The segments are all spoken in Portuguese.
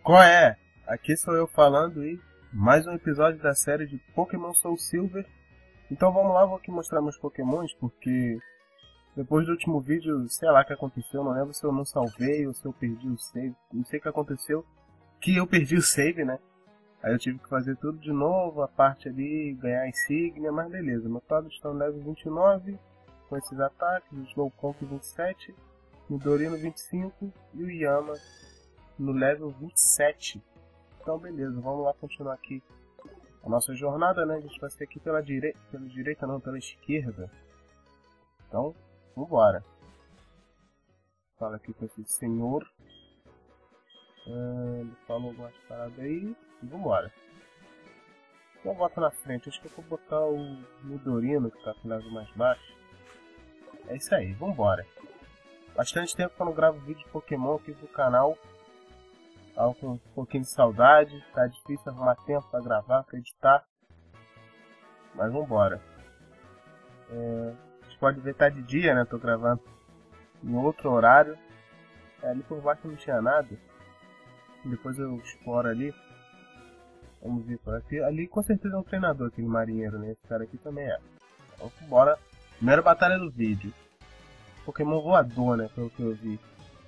Qual é? Aqui sou eu falando e mais um episódio da série de Pokémon Soul Silver. Então vamos lá, vou aqui mostrar meus Pokémons, porque depois do último vídeo, sei lá o que aconteceu, não lembro se eu não salvei ou se eu perdi o save, não sei o que aconteceu, que eu perdi o save, né? Aí eu tive que fazer tudo de novo, a parte ali, ganhar a insígnia, mas beleza. Meu Todd está no level 29, com esses ataques, o Slowpoke 27, o Dorino 25 e o Yama no level 27. Então beleza, vamos lá continuar aqui a nossa jornada, né? A gente vai ser aqui pela direita não, pela esquerda. Então, vambora. Fala aqui com esse senhor. Ele falou algumas paradas aí e vambora. Então bota na frente, acho que eu vou botar o Nidorino que tá com o level mais baixo. É isso aí, vambora. Bastante tempo que eu não gravo vídeo de Pokémon aqui pro canal. Tava com um pouquinho de saudade, tá difícil arrumar tempo pra gravar, pra editar. Mas vambora. A gente pode ver, tá de dia, né? Tô gravando em outro horário. Ali por baixo não tinha nada. Depois eu exploro ali. Vamos ver por aqui. Ali com certeza é um treinador, aquele marinheiro, né? Esse cara aqui também é. Então vambora. Primeira batalha do vídeo. Pokémon voador, né? Pelo que eu vi.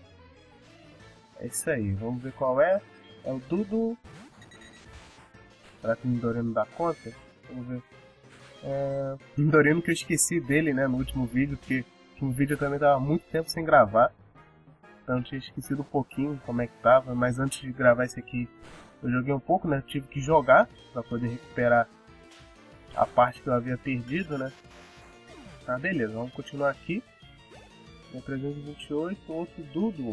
É isso aí, vamos ver qual é. É o Dudu. Será que o Nidorino dá conta? Vamos ver. O Nidorino que eu esqueci dele, né, no último vídeo, porque no último vídeo eu também tava muito tempo sem gravar. Então eu tinha esquecido um pouquinho como é que tava, mas antes de gravar esse aqui eu joguei um pouco, né, eu tive que jogar pra poder recuperar a parte que eu havia perdido, né. Tá, beleza, vamos continuar aqui. No 328, outro Dudu.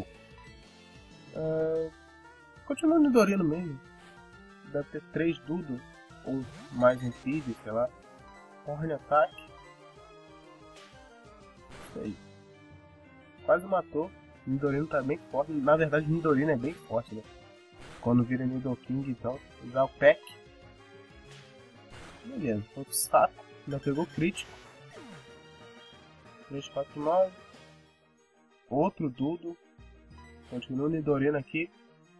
Continua no Nidorino mesmo. Deve ter 3 Dudu. Ou mais um Pidgey, sei lá. Horn Attack. Isso aí. Quase matou. O Nidorino tá bem forte. Na verdade o Nidorino é bem forte, né? Quando vira Nidoking, então. Usar o Pack. Beleza. Outro saco. Ainda pegou crítico. 349. Outro Dudu. Continua o Nidorino aqui.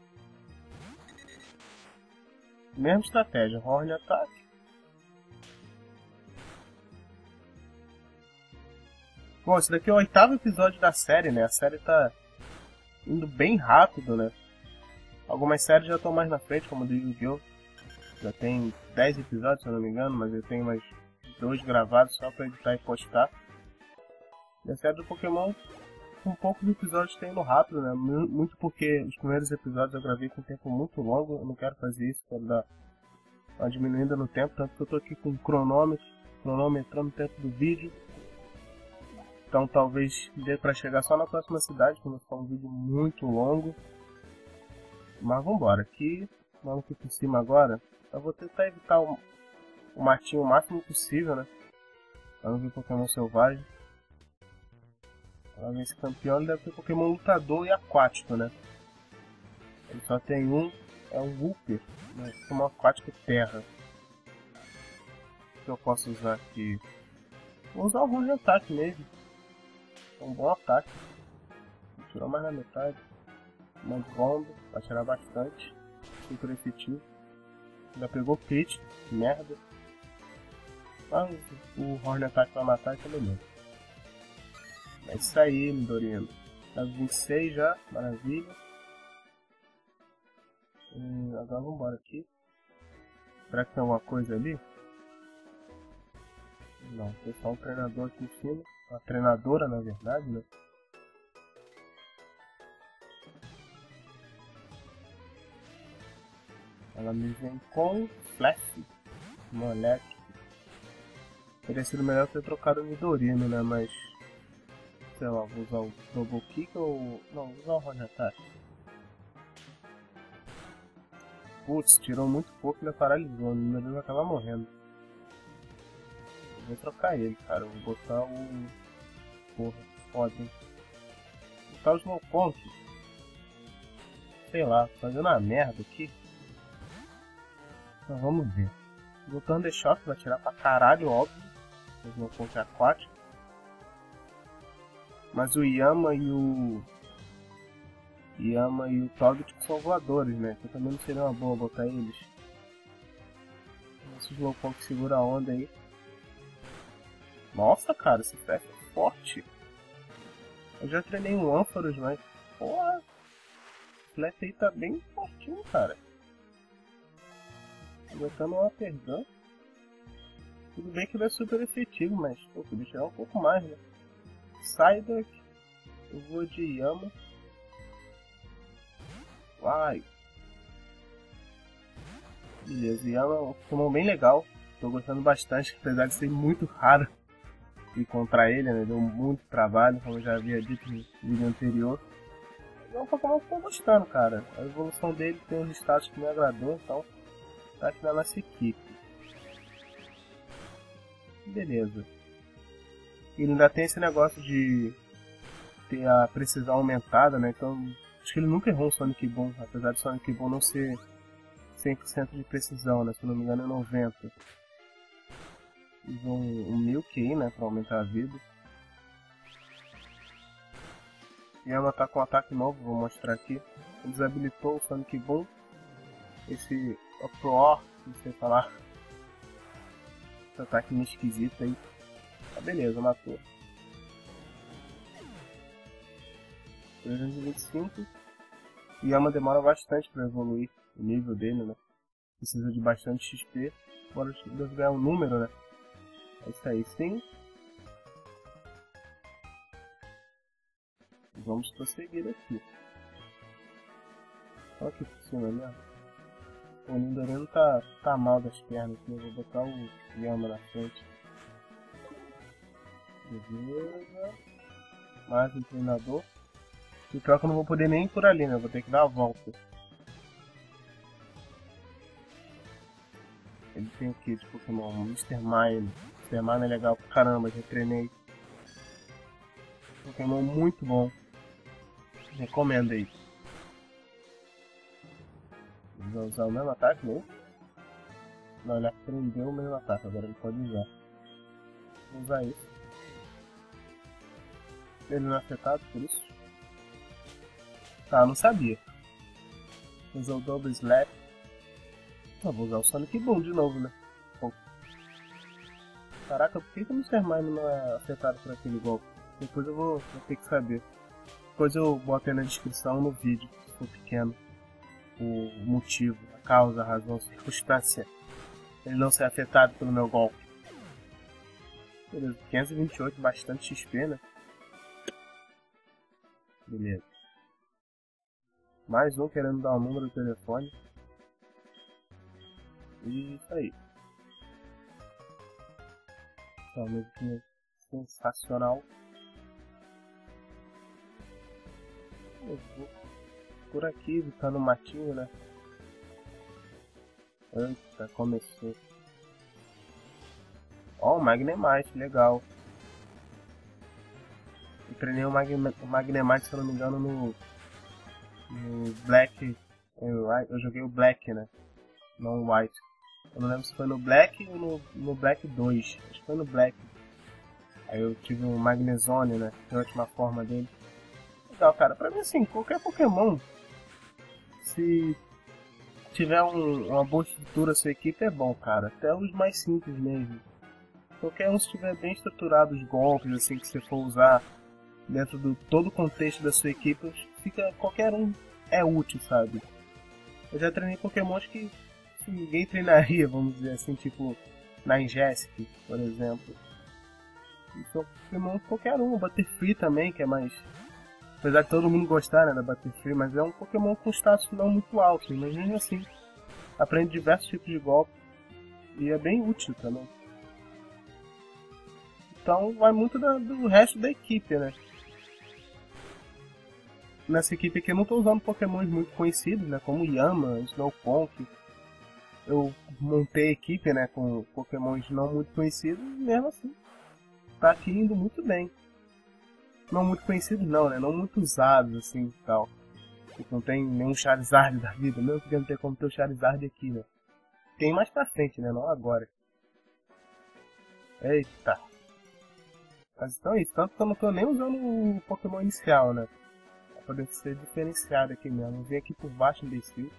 Mesma estratégia, Horn Attack. Bom, esse daqui é o 8º episódio da série, né? A série tá indo bem rápido, né? Algumas séries já estão mais na frente, como o de Yu-Gi-Oh! Já tem 10 episódios, se eu não me engano, mas eu tenho mais 2 gravados só pra editar e postar. E a série do Pokémon, com poucos episódios tá indo rápido, né? Muito porque os primeiros episódios eu gravei com um tempo muito longo, eu não quero fazer isso, quero dar uma diminuída no tempo, tanto que eu tô aqui com o cronometrando o tempo do vídeo. Então talvez dê pra chegar só na próxima cidade, quando for um vídeo muito longo. Mas vambora, vamos aqui por cima agora. Eu vou tentar evitar o matinho o máximo possível, né? Pra não ver Pokémon selvagem. Esse campeão deve ter Pokémon lutador e aquático, né? Ele só tem um, é um Wooper, né? Pokémon aquático terra. O que eu posso usar aqui? Vou usar o Horn Attack mesmo. É um bom ataque. Vou tirar mais na metade. Mais bomba, vai tirar bastante. Super efetivo. Já pegou crit, que merda. Mas o Horn Attack vai matar e tá beleza. É isso aí, Nidorino. Tá 26 já, maravilha. Agora vambora aqui. Será que tem alguma coisa ali? Não, tem só um treinador aqui em cima. Uma treinadora, na verdade, né? Ela me vem com Flash, moleque. Teria sido melhor ter trocado o Nidorino, né? Mas sei lá, vou usar o Double Kick ou... não, vou usar o Horn Attack. Putz, tirou muito pouco e ainda paralisou, o Nidorino vai acabar morrendo. Eu vou trocar ele, cara, eu vou botar o... porra, foda, hein. Vou botar o Slowpoke. Sei lá, fazendo uma merda aqui. Então vamos ver. Vou botar o Undershock, vai tirar pra caralho, óbvio. O Slowpoke é aquático. Mas o Yama e o Yama e o Togetic são voadores, né? Então também não seria uma boa botar eles. Esse Slowpoke segura a onda aí. Nossa, cara, esse Flash é forte. Eu já treinei um Ampharos, mas... Porra! O Flash aí tá bem fortinho, cara. Botando um Upper Gun. Tudo bem que ele é super efetivo, mas... Pô, podia tirar um pouco mais, né? Psyduck. Eu vou de Yama. Vai! Beleza, Yama é um Pokémon bem legal. Tô gostando bastante, apesar de ser muito raro encontrar ele, né? Deu muito trabalho, como eu já havia dito no vídeo anterior. É um Pokémon que eu tô gostando, cara. A evolução dele tem uns status que me agradou, então tá aqui na nossa equipe. Beleza. Ele ainda tem esse negócio de ter a precisão aumentada, né? Então acho que ele nunca errou um Sonic Boom, apesar de Sonic Boom não ser 100% de precisão, né? Se não me engano é 90%. Usou um Milk aí, né? Pra aumentar a vida. Yama tá com um ataque novo, vou mostrar aqui. Ele desabilitou o Sonic Boom. Esse Uproar, não sei falar. Esse ataque meio esquisito aí. Tá, beleza, matou. 325. Yama demora bastante para evoluir o nível dele, né? Precisa de bastante XP. Agora deve ganhar um número, né? É isso aí, sim. Vamos prosseguir aqui. Olha aqui por cima mesmo. O Nidorino tá mal das pernas aqui. Eu vou botar o Yama na frente. Beleza. Mais um treinador. E pior que eu não vou poder nem ir por ali, né? Eu vou ter que dar a volta. Ele tem o que de Pokémon? Mr. Mime. Mr. Mime é legal pra caramba, já treinei. Pokémon muito bom. Recomendo aí. Ele vai usar o mesmo ataque, né? Não, ele aprendeu o mesmo ataque, agora ele pode usar. Vou usar isso. Ele não é afetado por isso? Tá, não sabia. Usou o Double Slap. Ah, vou usar o Sonic Boom de novo, né? Bom. Caraca, por que o Mr. Mime não é afetado por aquele golpe? Depois eu vou ter que saber. Depois eu boto aí na descrição no vídeo, se for pequeno, o motivo, a causa, a razão, a circunstância. Ele não ser afetado pelo meu golpe. Beleza, 528, bastante XP, né? Beleza. Mais um querendo dar o número do telefone. E isso aí. Tá, musiquinha sensacional. Eu vou por aqui, tá no matinho, né? Eita, começou. Ó, o Magnemite, legal. Eu treinei o Magnemite, se eu não me engano, no Black. Eu joguei o Black, né? Não o White. Eu não lembro se foi no Black ou no Black 2. Acho que foi no Black. Aí eu tive um Magnezone, né? Que é a última forma dele. Legal, cara. Pra mim, assim, qualquer Pokémon, se tiver uma boa estrutura, sua equipe é bom, cara. Até os mais simples mesmo. Qualquer um, se tiver bem estruturado os golpes, assim, que você for usar dentro do todo o contexto da sua equipe, qualquer um é útil, sabe? Eu já treinei Pokémons que ninguém treinaria, vamos dizer assim, tipo Ninjask, por exemplo. Então, Pokémon qualquer um, o Butterfree também, que é mais... Apesar de todo mundo gostar, né, da Butterfree, mas é um Pokémon com status não muito alto, mas mesmo assim, aprende diversos tipos de golpes e é bem útil também. Então vai muito do resto da equipe, né? Nessa equipe aqui eu não estou usando Pokémons muito conhecidos, né, como Yama, Slowpoke. Eu montei a equipe, né, com Pokémons não muito conhecidos e mesmo assim tá aqui indo muito bem. Não muito conhecidos não, né, não muito usados assim e tal. Tipo, não tem nenhum Charizard da vida, mesmo que não ter como ter o Charizard aqui, né. Tem mais pra frente, né, não agora. Eita. Mas então é isso, tanto que eu não tô nem usando o Pokémon inicial, né. poder ser diferenciado aqui mesmo. Eu vim aqui por baixo e desci.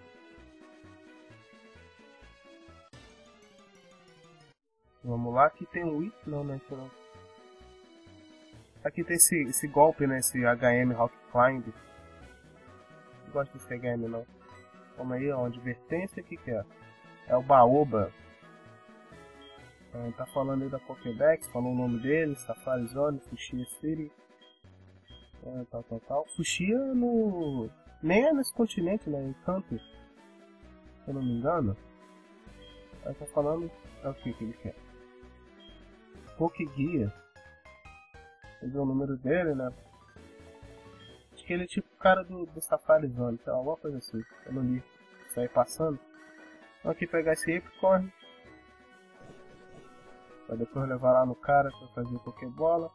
Vamos lá, aqui tem um item, não, aqui não. Aqui tem esse golpe, né, esse HM Rock Climb. Não gosto desse HM não. Vamos aí, ó, advertência, o que que é? É o Baoba. Tá falando aí da Pokédex, falou o nome dele, Safari Zone, Fuchsia City. Tal. Fuchsia no... nem é nesse continente, né, em Kanto. Se eu não me engano. Aí tá falando, é o que ele quer. Pokéguia. Ele deu o número dele, né? Acho que ele é tipo o cara do Safari Zone, então, alguma coisa assim. Eu não li. Sair passando. Vamos aqui pegar esse Apricorn. Pra depois levar lá no cara pra fazer Pokébola.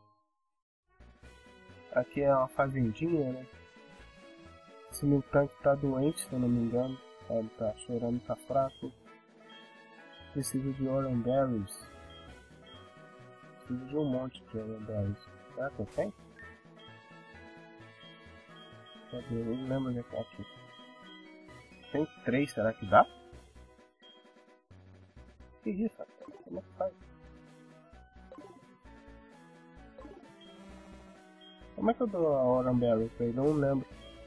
Aqui é uma fazendinha, né? Esse Miltank tá doente, se eu não me engano. Ele tá chorando, tá fraco. Preciso de Oran Berries. Preciso de um monte de Oran Berries. Será que eu tenho? Cadê? Eu não lembro onde é que tá aqui. Tem 3, será que dá? Que isso, cara? Como é que faz? Como é que eu dou a Oran Berry pra ele? Eu não lembro.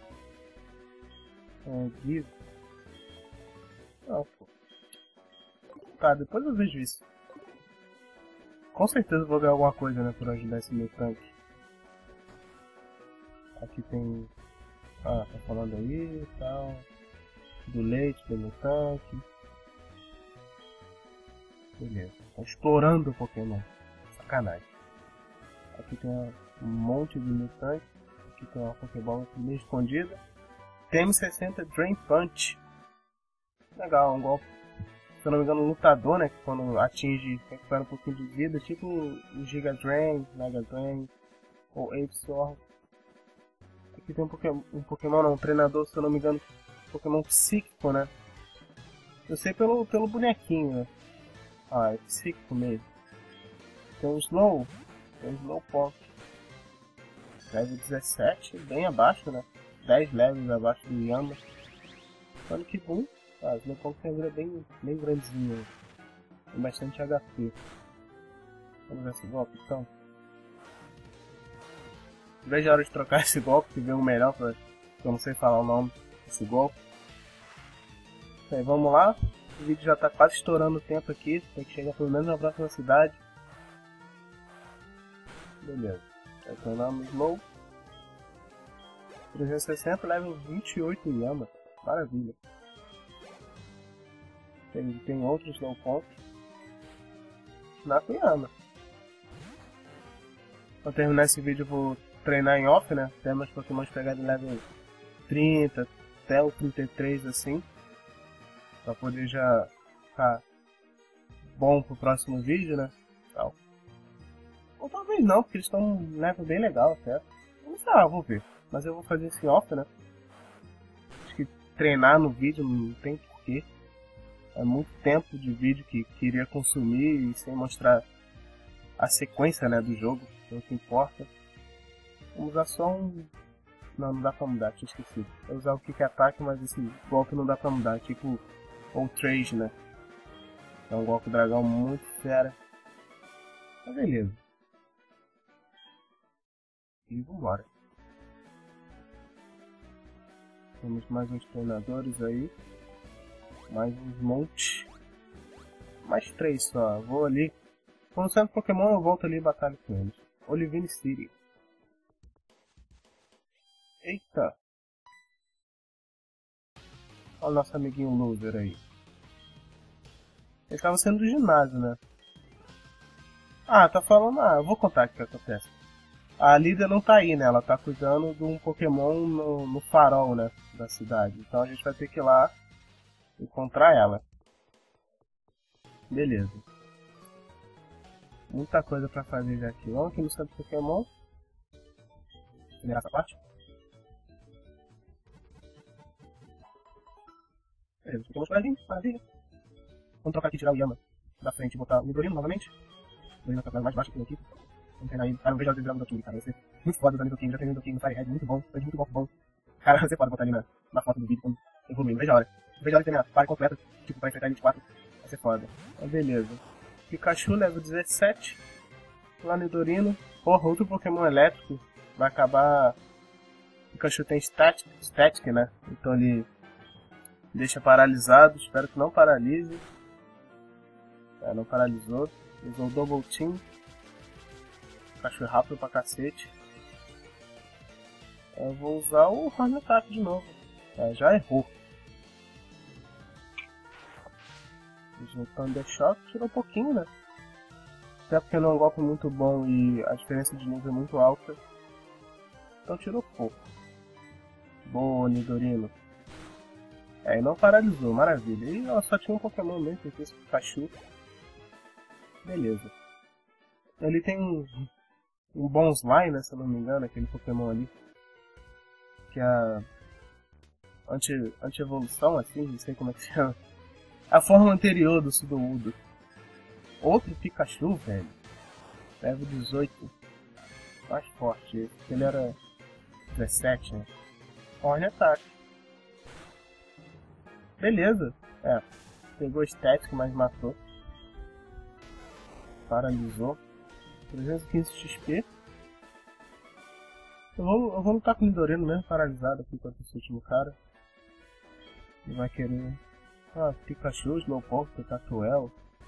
Give. Não, pô. Tá, depois eu vejo isso. Com certeza vou ganhar alguma coisa, né, por ajudar esse meu tanque. Aqui tem... ah, tá falando aí e tal. Do leite do meu tanque. Beleza. Tá explorando o Pokémon. Sacanagem. Aqui tem um monte de mutante. Aqui tem uma Pokébola meio escondida. TM60 Drain Punch. Legal, um golpe. Se eu não me engano, um lutador, né? Que quando atinge, recupera um pouquinho de vida. Tipo o Giga Drain, Mega Drain ou Apesaur. Aqui tem um Pokémon, não, um treinador, se eu não me engano, Pokémon psíquico, né? Eu sei pelo bonequinho, né? Ah, é psíquico mesmo. Tem um Slowpoke. Level 17, bem abaixo, né? 10 levels abaixo do Yama. Sonic Boom. Ah, o Slowpoke tem uma bem grandinho. Tem bastante HP. Vamos ver esse golpe então. Veja a hora de trocar esse golpe, que vem um melhor, pra... eu não sei falar o nome desse golpe. Aí, vamos lá. O vídeo já tá quase estourando o tempo aqui. Tem que chegar pelo menos na próxima cidade. Beleza. Retornamos Slow. 360, level 28 Yama. Maravilha. Tem outro Slowpoke. Na Yama. Pra terminar esse vídeo eu vou treinar em off, né? Até meus Pokémon pegar de level 30 até o 33 assim. Pra poder já ficar bom pro próximo vídeo, né? Tal. Ou talvez não, porque eles estão um level bem legal até. Não sei, vou ver. Mas eu vou fazer esse off, né? Acho que treinar no vídeo não tem porquê. É muito tempo de vídeo que queria consumir e sem mostrar a sequência, né, do jogo, que é o que importa. Vamos usar só um... não dá pra mudar, tinha esquecido. Eu usar o Kick Attack, mas esse golpe não dá pra mudar, tipo o Trade, né? É um golpe dragão muito fera. Mas beleza. E vambora. Temos mais uns treinadores aí. Mais uns montes. Mais 3 só. Vou ali. Quando sair Pokémon eu volto ali e batalho com eles. Olivine City. Eita. Olha o nosso amiguinho loser aí. Ele estava sendo do ginásio, né? Ah, tá falando... ah, eu vou contar o que acontece. A líder não tá aí, né? Ela tá cuidando de um Pokémon no farol, né? Da cidade. Então a gente vai ter que ir lá encontrar ela. Beleza. Muita coisa pra fazer já aqui. Vamos aqui no centro Pokémon. Primeira essa parte. Beleza, Pokémon paradinho, maravilha. Vamos trocar aqui, tirar o Yama da frente e botar o Nidorino novamente. O Nidorino tá mais baixo que aqui. Vamos treinar aí. Ah, não vejo a hora de virar um Doking, cara. Vai ser muito foda usar Doking. Já treinei Doking no Firehead, muito bom. Faz muito bom. Cara, vai ser foda botar ali na foto do vídeo quando evoluir. Não vejo a hora. Não vejo a hora de ter minha party completa, tipo, pra enfrentar 24. Vai ser foda. Mas beleza. Pikachu, level 17. Lá no Nidorino. Porra, outro Pokémon elétrico. Vai acabar... Pikachu tem static, né? Então ele deixa paralisado. Espero que não paralise. Não paralisou. Usou o Double Team. Pikachu é rápido pra cacete. Eu vou usar o Horn Attack de novo. Já errou. O Thunder Shock tirou um pouquinho, né? Até porque não é um golpe muito bom e a diferença de nível é muito alta. Então tirou pouco. Boa, Nidorino. E não paralisou, maravilha. E ela só tinha um Pokémon mesmo, que é esse Pikachu. Beleza. Ele tem um Bonsly, né, se eu não me engano, aquele Pokémon ali. Que é a anti-evolução, assim, não sei como é que se chama. A forma anterior do Sudowoodo. Outro Pikachu, velho. Level 18. Mais forte. Ele era 17, né? Horn Attack. Beleza. Pegou estético, mas matou. Paralisou. 315 XP. Eu vou lutar com o Nidorino mesmo, paralisado aqui contra esse último cara. Ele vai querer... Pikachu, Slowpoke, Tatuel.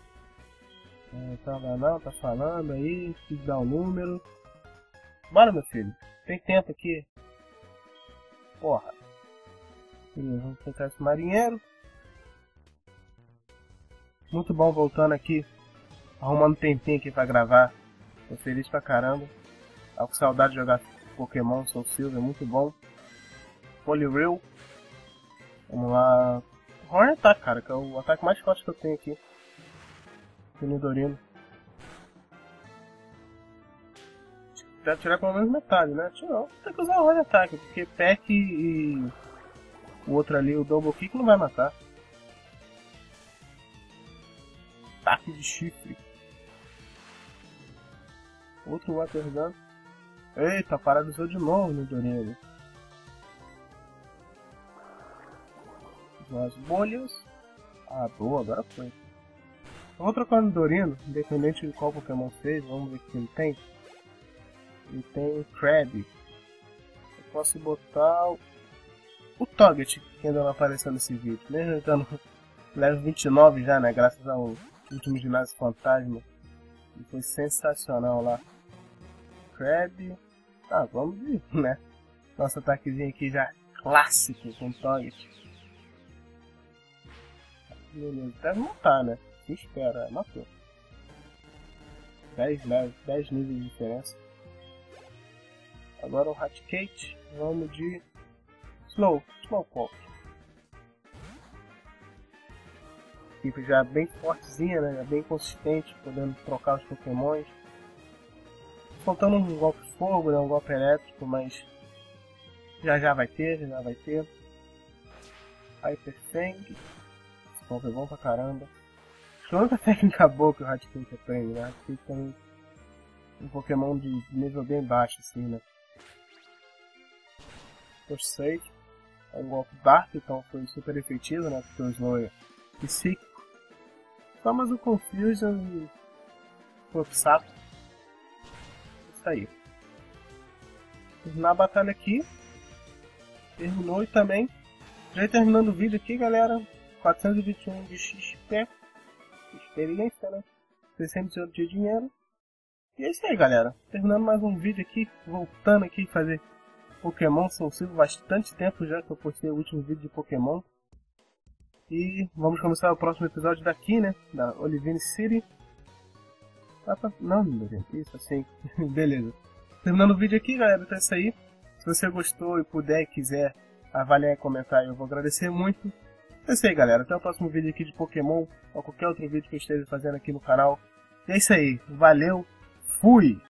Tá falando aí, quis dar o número. Bora, meu filho. Tem tempo aqui. Porra. Beleza, vamos tentar esse marinheiro. Muito bom voltando aqui. Arrumando um tempinho aqui pra gravar. Tô feliz pra caramba. Tava com saudade de jogar Pokémon Soul Silver, muito bom. Poliwhirl. Vamos lá. Horn Attack, cara, que é o ataque mais forte que eu tenho aqui. Do Nidorino. Deve tirar pelo menos metade, né? Não, tem que usar o Horn Attack, porque Peck e o outro ali, o Double Kick, não vai matar. Ataque de chifre. Outro Water Gun. Eita, paralisou de novo o Nidorino. As bolhas. Boa, agora foi. Eu vou trocar o Nidorino, independente de qual Pokémon seja, vamos ver o que ele tem. Ele tem o Crab. Eu posso botar o Togetic, que ainda não apareceu nesse vídeo. Mesmo estando level 29 já, né? Graças ao último ginásio fantasma. E foi sensacional lá. Crab. Vamos ver, né? Nosso ataquezinho aqui já clássico com Togetic. Beleza, deve matar, né? Espera, matou. 10 níveis de diferença. Agora o Raticate, vamos de Slowpoke. Equipe já bem fortezinha, né? Já bem consistente, podendo trocar os Pokémons. Faltando um golpe de fogo, né? Um golpe elétrico, mas já vai ter. Hyper Fang. Esse golpe é bom pra caramba. A única técnica boa que o Raticate aprende, né? Raticate tem um Pokémon de nível bem baixo, assim, né? Forsake é um golpe Dark, então foi super efetivo, né? Porque o Slow é psíquico. Só mais o Confusion e o Sapo. Isso aí. Terminar a batalha aqui. Terminou e também. Já terminando o vídeo aqui, galera. 421 de XP. Experiência, né? 608 de dinheiro. E é isso aí, galera. Terminando mais um vídeo aqui. Voltando aqui fazer Pokémon Soul Silver. Bastante tempo já que eu postei o último vídeo de Pokémon. E vamos começar o próximo episódio daqui, né? Da Olivine City. Não, isso assim. Beleza. Terminando o vídeo aqui, galera. Então é isso aí. Se você gostou e puder e quiser avaliar e comentar, eu vou agradecer muito. É isso aí, galera. Até o próximo vídeo aqui de Pokémon ou qualquer outro vídeo que eu esteja fazendo aqui no canal. E é isso aí. Valeu. Fui!